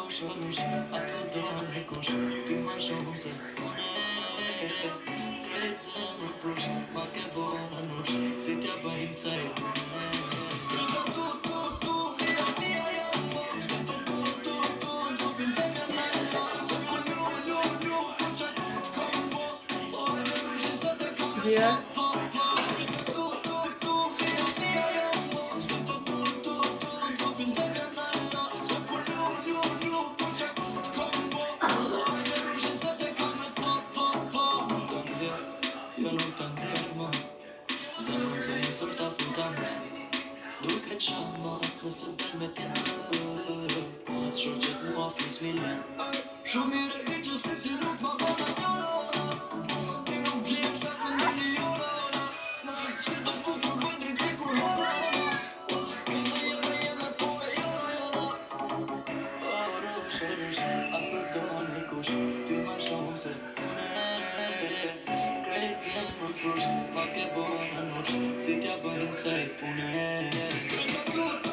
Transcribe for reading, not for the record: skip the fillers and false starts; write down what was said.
ușor, atât de necuș, tu mă ajung să pune. Crezi să mă pluși, ma che buona noce, se ti abbainzai pune. Yeah. Eu não tanto irmão, se não sei soltar fundamento. Do que chama, não se permite. Mas hoje não oferece milhão. Show me the pictures, fifty look my ma che buona noce, se ti abbainzai pune.